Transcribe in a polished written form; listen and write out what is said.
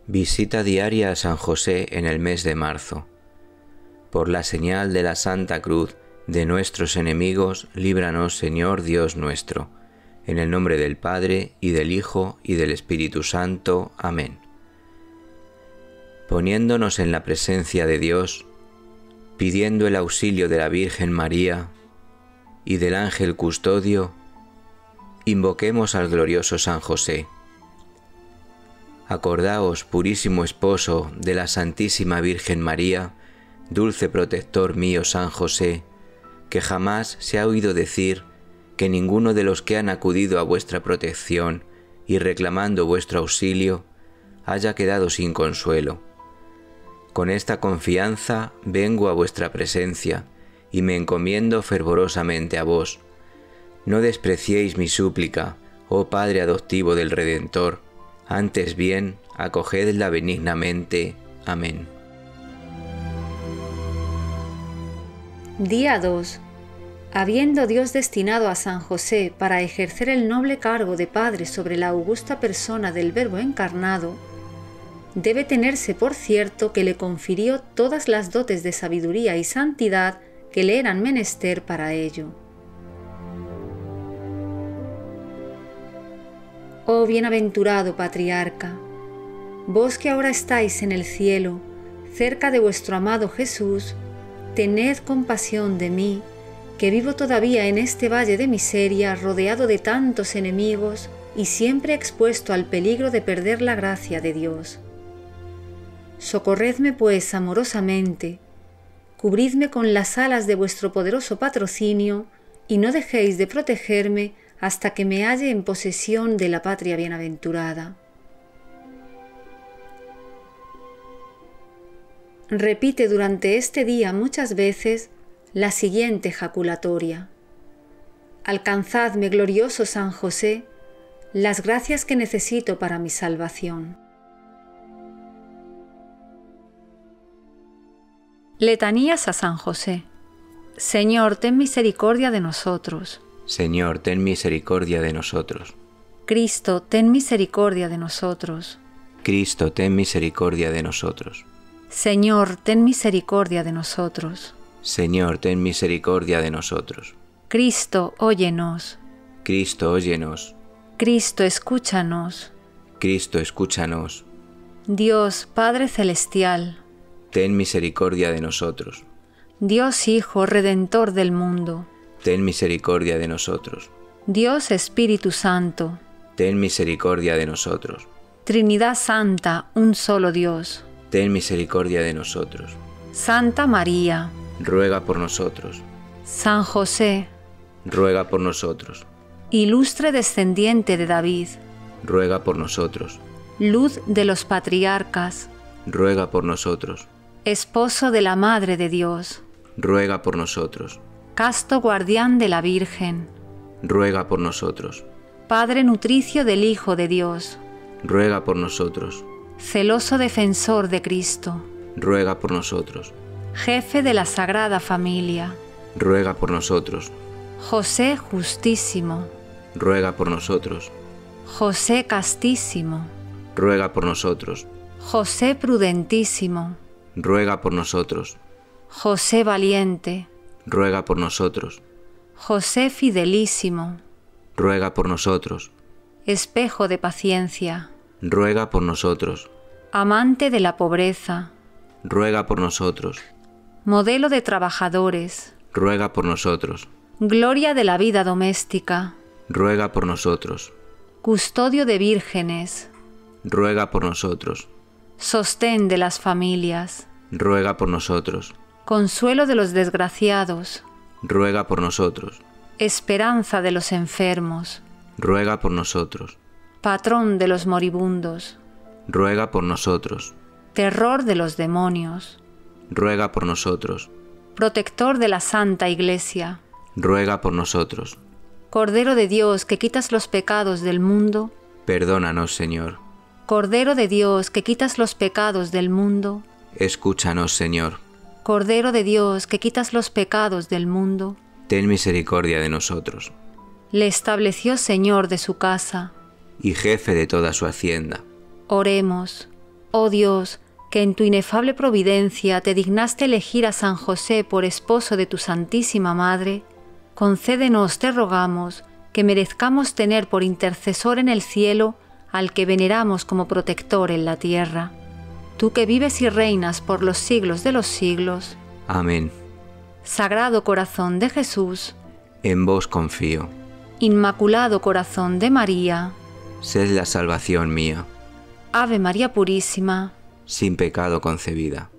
Visita diaria a San José en el mes de marzo. Por la señal de la Santa Cruz de nuestros enemigos, líbranos, Señor Dios nuestro. En el nombre del Padre, y del Hijo, y del Espíritu Santo. Amén. Poniéndonos en la presencia de Dios, pidiendo el auxilio de la Virgen María y del ángel custodio, invoquemos al glorioso San José. Acordaos, purísimo esposo de la Santísima Virgen María, dulce protector mío San José, que jamás se ha oído decir que ninguno de los que han acudido a vuestra protección y reclamando vuestro auxilio haya quedado sin consuelo. Con esta confianza vengo a vuestra presencia y me encomiendo fervorosamente a vos. No despreciéis mi súplica, oh Padre adoptivo del Redentor, antes bien, acogedla benignamente. Amén. Día 2. Habiendo Dios destinado a San José para ejercer el noble cargo de padre sobre la augusta persona del Verbo encarnado, debe tenerse por cierto que le confirió todas las dotes de sabiduría y santidad que le eran menester para ello. Oh bienaventurado patriarca, vos que ahora estáis en el cielo, cerca de vuestro amado Jesús, tened compasión de mí, que vivo todavía en este valle de miseria, rodeado de tantos enemigos y siempre expuesto al peligro de perder la gracia de Dios. Socorredme pues amorosamente, cubridme con las alas de vuestro poderoso patrocinio y no dejéis de protegerme hasta que me halle en posesión de la patria bienaventurada. Repite durante este día muchas veces la siguiente jaculatoria: alcanzadme, glorioso San José, las gracias que necesito para mi salvación. Letanías a San José. Señor, ten misericordia de nosotros. Señor, ten misericordia de nosotros. Cristo, ten misericordia de nosotros. Cristo, ten misericordia de nosotros. Señor, ten misericordia de nosotros. Señor, ten misericordia de nosotros. Cristo, óyenos. Cristo, óyenos. Cristo, escúchanos. Cristo, escúchanos. Dios, Padre Celestial, ten misericordia de nosotros. Dios Hijo, Redentor del mundo, ten misericordia de nosotros. Dios Espíritu Santo, ten misericordia de nosotros. Trinidad Santa, un solo Dios, ten misericordia de nosotros. Santa María, ruega por nosotros. San José, ruega por nosotros. Ilustre descendiente de David, ruega por nosotros. Luz de los patriarcas, ruega por nosotros. Esposo de la Madre de Dios, ruega por nosotros. Casto guardián de la Virgen, ruega por nosotros. Padre nutricio del Hijo de Dios, ruega por nosotros. Celoso defensor de Cristo, ruega por nosotros. Jefe de la Sagrada Familia, ruega por nosotros. José justísimo, ruega por nosotros. José castísimo, ruega por nosotros. José prudentísimo, ruega por nosotros. José valiente, ruega por nosotros. José fidelísimo, ruega por nosotros. Espejo de paciencia, ruega por nosotros. Amante de la pobreza, ruega por nosotros. Modelo de trabajadores, ruega por nosotros. Gloria de la vida doméstica, ruega por nosotros. Custodio de vírgenes, ruega por nosotros. Sostén de las familias, ruega por nosotros. Consuelo de los desgraciados, ruega por nosotros. Esperanza de los enfermos, ruega por nosotros. Patrón de los moribundos, ruega por nosotros. Terror de los demonios, ruega por nosotros. Protector de la Santa Iglesia, ruega por nosotros. Cordero de Dios que quitas los pecados del mundo, perdónanos, Señor. Cordero de Dios que quitas los pecados del mundo, escúchanos, Señor. Cordero de Dios que quitas los pecados del mundo, ten misericordia de nosotros. Le estableció Señor de su casa y jefe de toda su hacienda. Oremos. Oh Dios, que en tu inefable providencia te dignaste elegir a San José por esposo de tu Santísima Madre, concédenos, te rogamos, que merezcamos tener por intercesor en el cielo al que veneramos como protector en la tierra. Tú que vives y reinas por los siglos de los siglos. Amén. Sagrado Corazón de Jesús, En vos confío. Inmaculado Corazón de María, Sed la salvación mía, Ave María Purísima, sin pecado concebida.